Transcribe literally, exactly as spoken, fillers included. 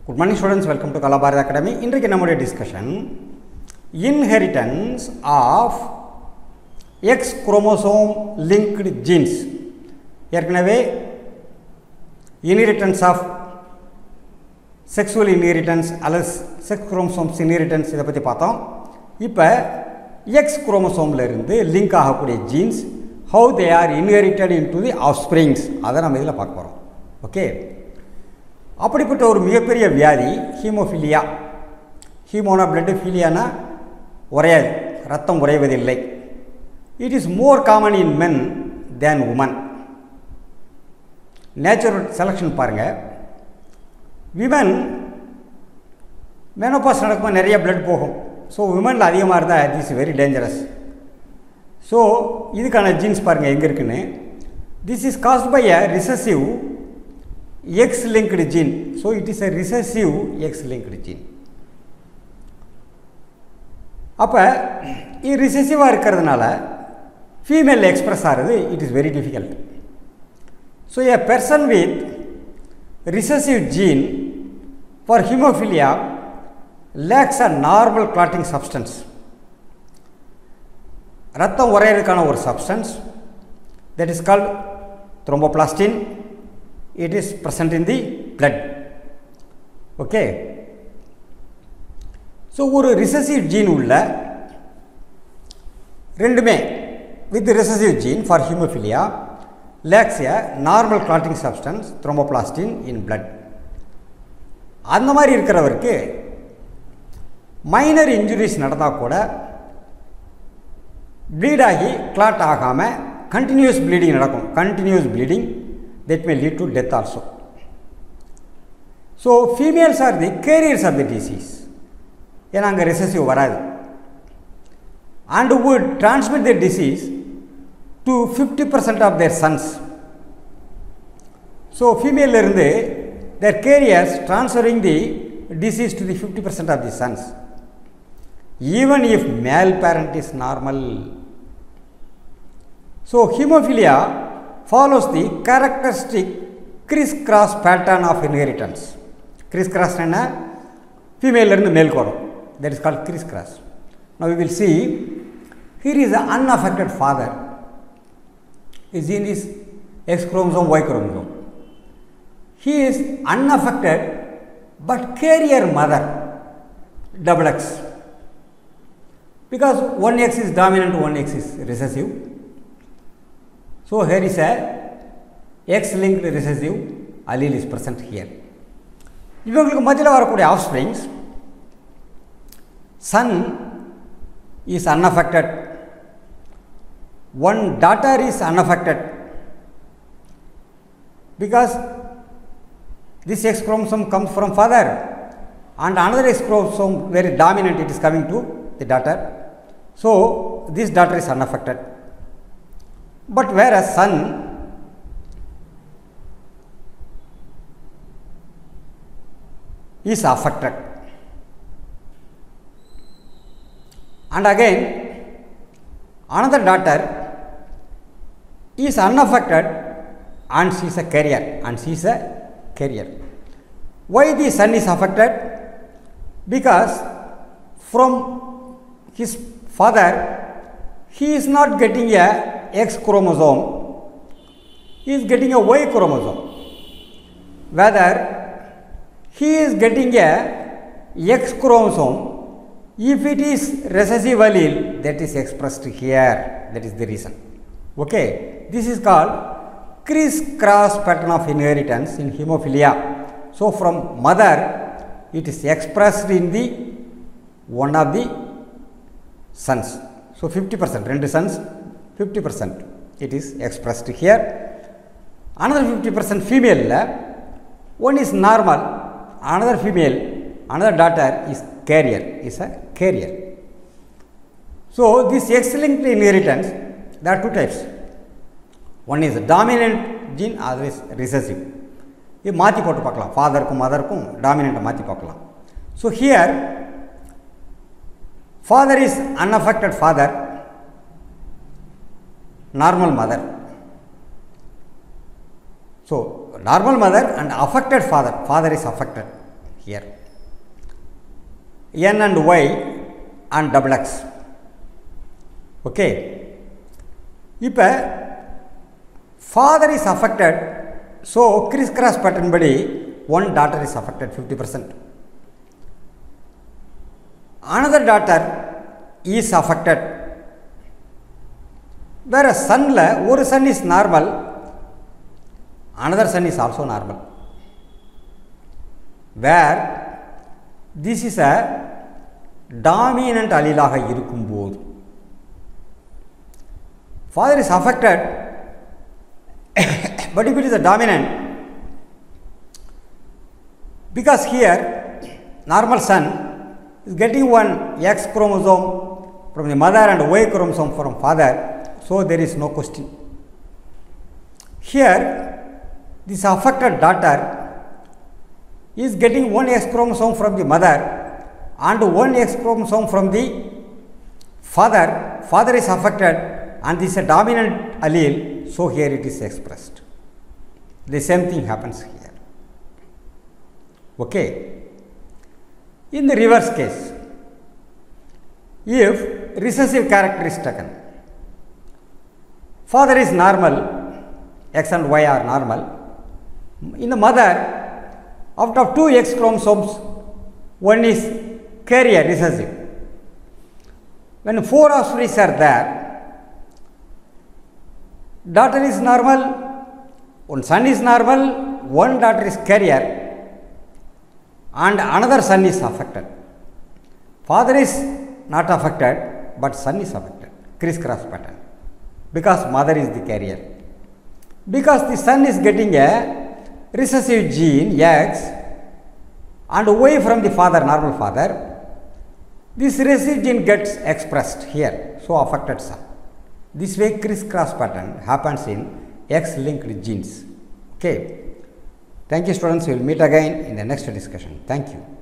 Good morning students, welcome to Kala Bharat Academy. இன்றைக்கு நம்முடைய discussion inheritance of X chromosome linked genes. ஏற்கனவே inheritance of sexual inheritance அல்லது sex chromosomes inheritance இதை பற்றி பார்த்தோம். இப்போ X chromosome இருந்து லிங்க் ஆகக்கூடிய genes how they are inherited into the offsprings அதை நம்ம இதில் பார்க்க போகிறோம். ஓகே, அப்படிப்பட்ட ஒரு மிகப்பெரிய வியாதி ஹீமோஃபிலியா. ஹீமோனா பிளட், ஃபீலியானா உறையாது, ரத்தம் உறைவதில்லை. It is more common in men than woman. Natural selection பாருங்கள். விமன் மெனோபாஸ் நடக்கும்போது நிறைய பிளட் போகும். ஸோ விமனில் அதிகமாக இருந்தால் it is very dangerous. So இதுக்கான ஜீன்ஸ் பாருங்கள் எங்கே இருக்குன்னு. This is caused by a recessive X-linked gene. So it is a recessive X-linked gene. அப்போ இது ரிசசிவாக இருக்கிறதுனால ஃபீமேல் எக்ஸ்பிரஸ் ஆகிறது it is very difficult. So a person with recessive gene for hemophilia lacks a normal clotting substance. ரத்தம் உறையிறதுக்கான ஒரு substance that is called thromboplastin. It is present in the blood. Okay. So ஒரு recessive gene உள்ள ரெண்டுமே with recessive gene for hemophilia lacks a normal clotting substance thromboplastin in blood. அந்த மாதிரி இருக்கிறவருக்கு minor injuries நடந்தால் கூட ப்ளீட் ஆகி clot ஆகாமல் கண்டினியூஸ் ப்ளீடிங் நடக்கும். Continuous bleeding that may lead to death also. So females are the carriers of the disease. ஏன்னா அங்கே recessive வராது and would transmit the disease to fifty percent of their sons. So female இருந்து their carriers transferring the disease to the fifty percent of the sons even if male parent is normal. So hemophilia follows the characteristic criss-cross pattern of inheritance. Criss-cross என்ன female இருந்து மேலுக்கு வரும். That is called criss-cross. Now we will see here is an unaffected father. His gene is X chromosome, Y chromosome. He is unaffected but carrier mother double X, because one X is dominant, one X is recessive. So here is a X-linked recessive allele is present here. இவங்களுக்கு மத்தியில் வரக்கூடிய ஆஃப்ஸ்பிரிங்ஸ் son is unaffected, one daughter is unaffected because this X chromosome comes from father and another X chromosome very dominant, it is coming to the daughter. So this daughter is unaffected. But whereas son is affected, and again another daughter is unaffected and she is a carrier, and she is a carrier. Why the son is affected? Because from his father he is not getting a X chromosome, he is getting a Y chromosome. Whether he is getting a X chromosome, if it is recessive allele, that is expressed here, that is the reason. Okay, this is called criss-cross pattern of inheritance in hemophilia. So from mother it is expressed in the one of the sons. So fifty percent, rendu sons, fifty percent it is expressed here. Another fifty percent female, one is normal, another female, another daughter is carrier, is a carrier. So this X-linked inheritance, there are two types. One is dominant gene, other is recessive. இது மாற்றி போட்டு பார்க்கலாம், ஃபாதருக்கும் மதருக்கும் டாமினண்ட்டை மாற்றி பார்க்கலாம். So here father is unaffected father, normal mother. So normal mother and affected father, father is affected here. N and Y and double X. Okay. இப்போ father is affected, so crisscross pattern body one daughter is affected fifty percent. Another daughter is affected, whereas son la one son is normal, another son is also normal, where this is a dominant allele ஆக இருக்கும்போது father is affected, but if it is a dominant, because here normal son is getting one X chromosome from the mother and Y chromosome from father, so there is no question. Here this affected daughter is getting one X chromosome from the mother and one X chromosome from the father. Father is affected and this is a dominant allele, so here it is expressed. The same thing happens here. Okay. In the reverse case, if recessive character is taken, father is normal, X and Y are normal. In the mother, out of two X chromosomes, one is carrier recessive. When four offspring are there, daughter is normal, one son is normal, one daughter is carrier, and another son is affected. Father is not affected, but son is affected, crisscross pattern, because mother is the carrier. Because the son is getting a recessive gene X and Y from the father, normal father, this recessive gene gets expressed here, so affected son. This way crisscross pattern happens in X-linked genes. Okay. Thank you, students. We will meet again in the next discussion. Thank you.